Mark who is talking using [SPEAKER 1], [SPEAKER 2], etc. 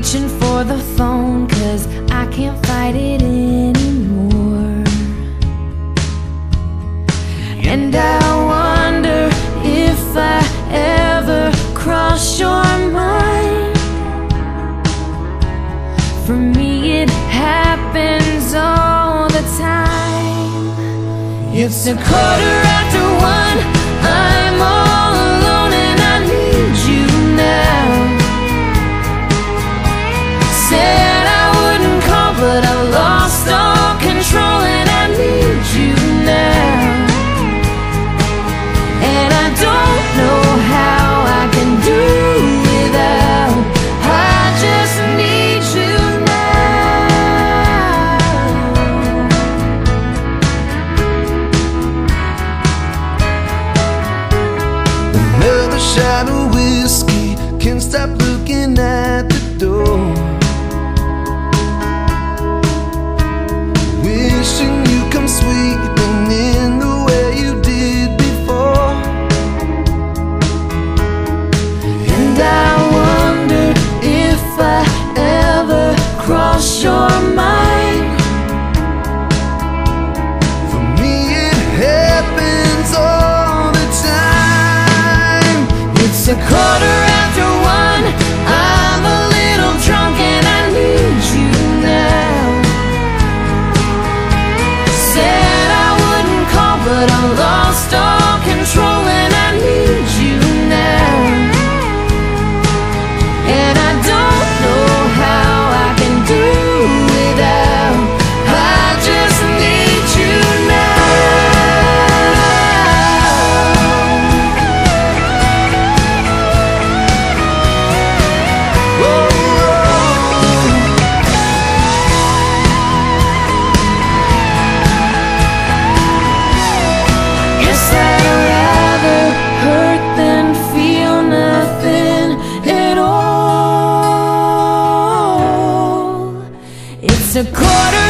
[SPEAKER 1] reaching for the phone 'cause I can't fight it anymore. And I wonder if I ever cross your mind. For me it happens all the time. It's 1:15, I'm all alone and I need you now. Said I wouldn't call but I lost all control and I need you now. And I don't know how I can do without. I just need you now.
[SPEAKER 2] Another shot of whiskey, can't stop looking at the door. Wishing you come sweeping in the way you did before.
[SPEAKER 1] And I wonder if I ever cross your mind.
[SPEAKER 2] For me it happens all the time.
[SPEAKER 1] It's 1:15, I'm a little drunk and I need you now. Said I wouldn't call but I lost all control and I need you now. And I don't know how I can do without. I just need you now.
[SPEAKER 2] Whoa,
[SPEAKER 1] Guess I'd rather hurt than feel nothing at all. It's 1:15.